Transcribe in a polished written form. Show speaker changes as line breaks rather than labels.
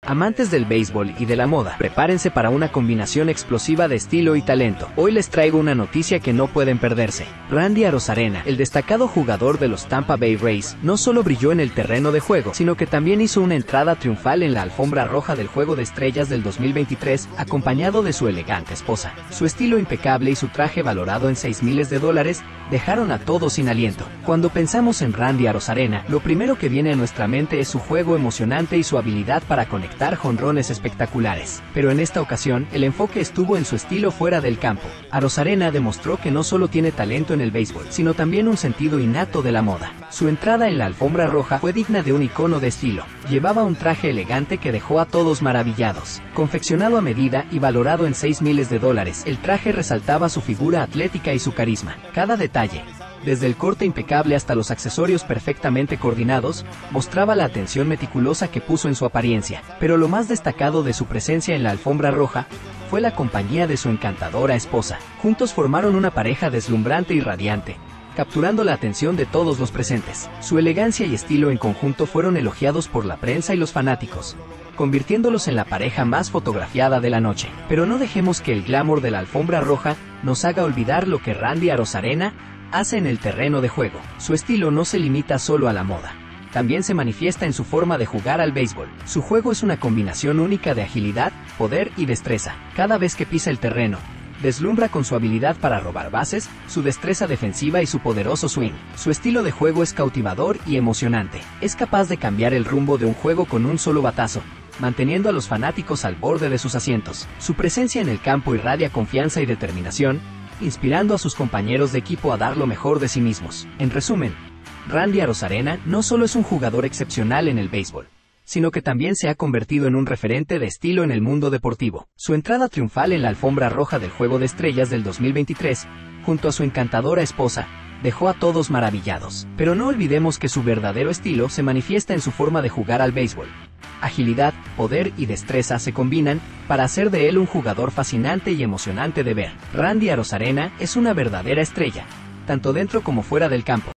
Amantes del béisbol y de la moda, prepárense para una combinación explosiva de estilo y talento. Hoy les traigo una noticia que no pueden perderse. Randy Arozarena, el destacado jugador de los Tampa Bay Rays, no solo brilló en el terreno de juego, sino que también hizo una entrada triunfal en la alfombra roja del Juego de Estrellas del 2023, acompañado de su elegante esposa. Su estilo impecable y su traje valorado en $6 miles dejaron a todos sin aliento. Cuando pensamos en Randy Arozarena, lo primero que viene a nuestra mente es su juego emocionante y su habilidad para conectar jonrones espectaculares. Pero en esta ocasión, el enfoque estuvo en su estilo fuera del campo. Arozarena demostró que no solo tiene talento en el béisbol, sino también un sentido innato de la moda. Su entrada en la alfombra roja fue digna de un icono de estilo. Llevaba un traje elegante que dejó a todos maravillados. Confeccionado a medida y valorado en $6 miles, el traje resaltaba su figura atlética y su carisma. Cada detalle, desde el corte impecable hasta los accesorios perfectamente coordinados, mostraba la atención meticulosa que puso en su apariencia. Pero lo más destacado de su presencia en la alfombra roja fue la compañía de su encantadora esposa. Juntos formaron una pareja deslumbrante y radiante, capturando la atención de todos los presentes. Su elegancia y estilo en conjunto fueron elogiados por la prensa y los fanáticos, convirtiéndolos en la pareja más fotografiada de la noche. Pero no dejemos que el glamour de la alfombra roja nos haga olvidar lo que Randy Arozarena hace en el terreno de juego. Su estilo no se limita solo a la moda. También se manifiesta en su forma de jugar al béisbol. Su juego es una combinación única de agilidad, poder y destreza. Cada vez que pisa el terreno, deslumbra con su habilidad para robar bases, su destreza defensiva y su poderoso swing. Su estilo de juego es cautivador y emocionante. Es capaz de cambiar el rumbo de un juego con un solo batazo, manteniendo a los fanáticos al borde de sus asientos. Su presencia en el campo irradia confianza y determinación, inspirando a sus compañeros de equipo a dar lo mejor de sí mismos. En resumen, Randy Arozarena no solo es un jugador excepcional en el béisbol, sino que también se ha convertido en un referente de estilo en el mundo deportivo. Su entrada triunfal en la alfombra roja del Juego de Estrellas del 2023, junto a su encantadora esposa, dejó a todos maravillados. Pero no olvidemos que su verdadero estilo se manifiesta en su forma de jugar al béisbol. Agilidad, poder y destreza se combinan para hacer de él un jugador fascinante y emocionante de ver. Randy Arozarena es una verdadera estrella, tanto dentro como fuera del campo.